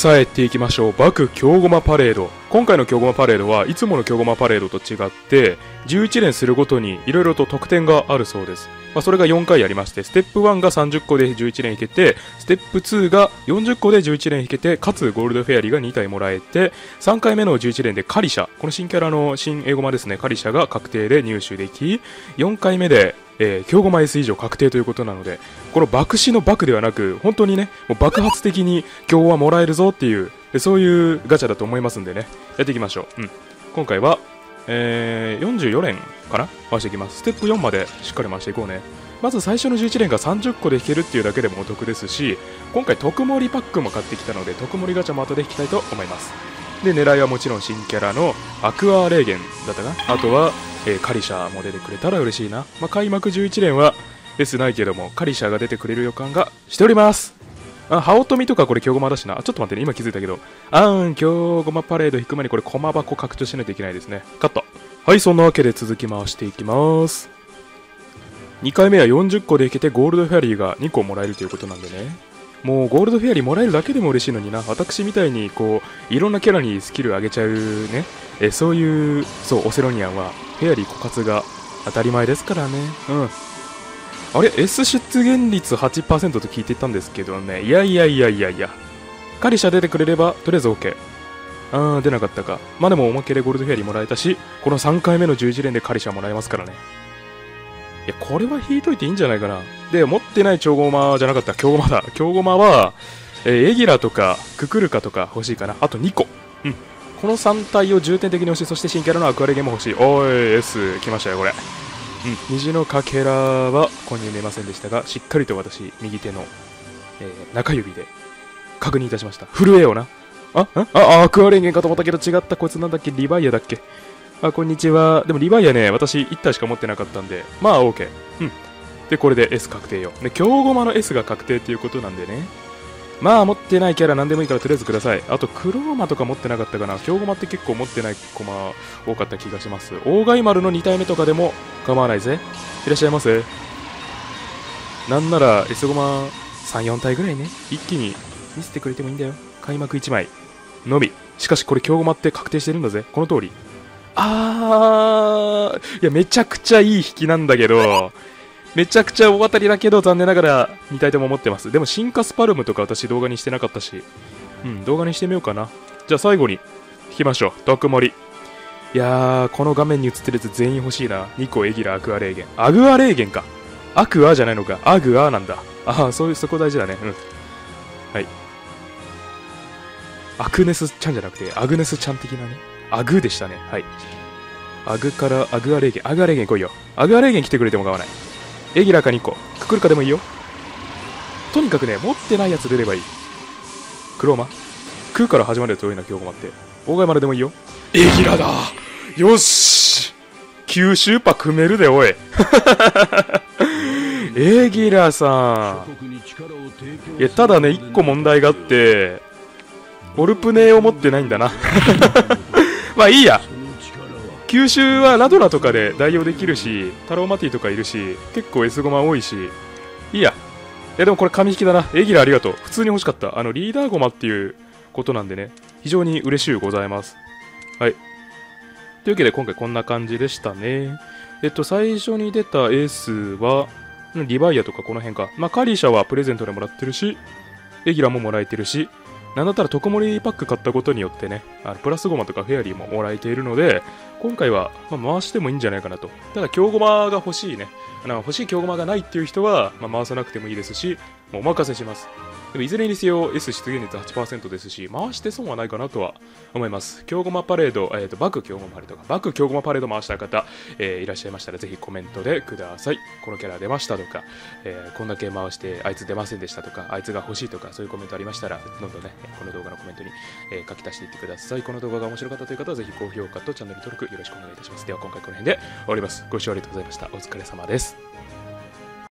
さあやっていきましょう。バク京ゴマパレード。今回の京ゴマパレードはいつもの京ゴマパレードと違って11連するごとに色々と特典があるそうです。それが4回ありまして、ステップ1が30個で11連引けて、ステップ2が40個で11連引けて、かつゴールドフェアリーが2体もらえて、3回目の11連でカリシャ、この新キャラの新英ゴマですね、カリシャが確定で入手でき、4回目で京ゴマ S 以上確定ということなので、この爆死の爆ではなく本当にね、もう爆発的に京ゴマもらえるぞっていうそういうガチャだと思いますんでね、やっていきましょう。今回は、44連かな回していきます。ステップ4までしっかり回していこうね。まず最初の11連が30個で引けるっていうだけでもお得ですし、今回特盛パックも買ってきたので特盛ガチャも後で引きたいと思います。で、狙いはもちろん新キャラのアクアレーゲンだったかな。あとは、カリシャも出てくれたら嬉しいな。開幕11連は S ないけどもカリシャが出てくれる予感がしております。ハオトミとかこれ京ゴマだしな。ちょっと待ってね、今気づいたけど。京ゴマパレード引く前にこれコマ箱拡張しないといけないですね。カット。はい、そんなわけで続き回していきます。2回目は40個で引けてゴールドフェアリーが2個もらえるということなんでね。もうゴールドフェアリーもらえるだけでも嬉しいのにな。私みたいにこういろんなキャラにスキル上げちゃうね、そういうオセロニアンはフェアリー枯渇が当たり前ですからね。あれ S 出現率 8% と聞いていたんですけどね。いやカリシャ出てくれればとりあえず OK。出なかったか。でもおまけでゴールドフェアリーもらえたし、この3回目の11連でカリシャもらえますからね。いや、これは引いといていいんじゃないかな。で、持ってない超ゴマじゃなかった、京ゴマだ。京ゴマは、エギラとかククルカとか欲しいかな。あと2個。この3体を重点的に欲しい。そして新キャラのアクアレゲンも欲しい。おい、S 来ましたよ、これ。虹のかけらは購入見えませんでしたが、しっかりと私、右手の、中指で確認いたしました。震えよな。アクアレゲンかと思ったけど違った。こいつなんだっけ、リバイアだっけ。こんにちは。でもリバイアね、私1体しか持ってなかったんで、OK。で、これで S 確定よ。で、京ゴマの S が確定っていうことなんでね。持ってないキャラ何でもいいからとりあえずください。あと、クローマとか持ってなかったかな。京ゴマって結構持ってないコマ多かった気がします。大貝丸の2体目とかでも構わないぜ。いらっしゃいませ。なんなら S ゴマ3、4体ぐらいね、一気に見せてくれてもいいんだよ。開幕1枚のみ。しかしこれ京ゴマって確定してるんだぜ。この通り。いや、めちゃくちゃいい引きなんだけど、めちゃくちゃ大当たりだけど、残念ながら2体とも持ってます。でも進化スパルムとか私動画にしてなかったし、動画にしてみようかな。じゃあ最後に引きましょう。特盛。いやー、この画面に映ってるやつ全員欲しいな。2個エギラ、アクアレーゲン。アグアレーゲンか。アクアじゃないのか。アグアなんだ。そこ大事だね。はい。アクネスちゃんじゃなくて、アグネスちゃん的なね。アグでしたね。はい。アグからアグアレーゲン。アグアレーゲン来いよ。アグアレーゲン来てくれても構わない。エギラか2個。ククルカでもいいよ。とにかくね、持ってないやつ出ればいい。クローマクーから始まるやつ多いな、京ゴマって。大貝丸でもいいよ。エギラだ。よし九州パ組めるで、おい。エギラさん。いや、ただね、1個問題があって、オルプネを持ってないんだな。いいや。九州はラドラとかで代用できるし、タローマティとかいるし、結構 S ゴマ多いし、いいや。でもこれ紙引きだな。エギラありがとう。普通に欲しかった。リーダーゴマっていうことなんでね、非常に嬉しゅうございます。はい。というわけで今回こんな感じでしたね。最初に出た S は、リバイアとかこの辺か。カリシャはプレゼントでもらってるし、エギラももらえてるし、なんだったら特盛パック買ったことによってね、プラスゴマとかフェアリーももらえているので、今回は、回してもいいんじゃないかなと。ただ京ゴマが欲しいね。欲しい京ゴマがないっていう人は、回さなくてもいいですし、もうお任せします。でもいずれにせよ S 出現率 8% ですし、回して損はないかなとは思います。京ゴマパレード、バク京ゴマパレードか、バク京ゴマパレード回した方、いらっしゃいましたらぜひコメントでください。このキャラ出ましたとか、こんだけ回してあいつ出ませんでしたとか、あいつが欲しいとか、そういうコメントありましたら、どんどんね、この動画のコメントに、書き足していってください。この動画が面白かったという方はぜひ高評価とチャンネル登録よろしくお願いいたします。では今回この辺で終わります。ご視聴ありがとうございました。お疲れ様です。